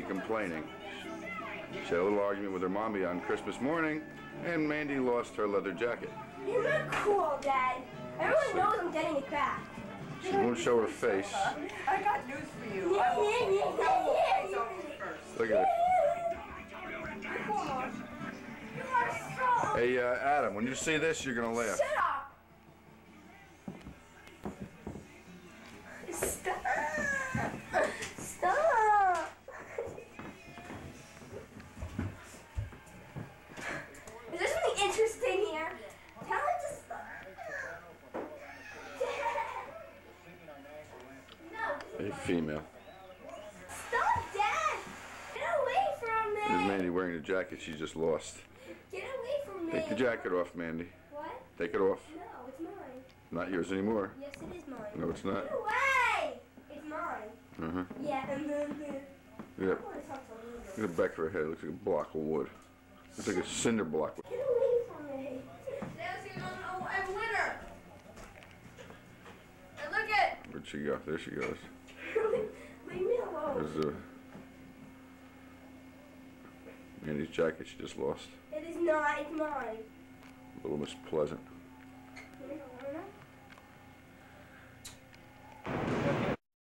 Mandy complaining. She had a little argument with her mommy on Christmas morning, and Mandy lost her leather jacket. You're not cool, Dad. Everyone knows I'm getting it back. She won't show her face. I got news for you. I will face over first. Look at it. You are so... Hey, Adam, when you see this, you're going to laugh. Shut up! Stop! Stop! Is there something interesting here? Tell him to stop. No. A female. Stop, Dad! Get away from me! There's Mandy wearing the jacket she just lost. Get away from me! Take the jacket off, Mandy. What? Take it off. No, it's mine. Not yours anymore. Yes, it is mine. No, it's not. Get away! It's mine. Uh-huh. Yeah, and then... Yep. I want to talk to Luna. Look at the back of her head. It looks like a block of wood. Looks like a cinder block. Get away from me. I'm a winner. And look at. Where'd she go? There she goes. Leave me alone. There's Mandy's jacket she just lost. It is not. It's mine. A little Miss Pleasant.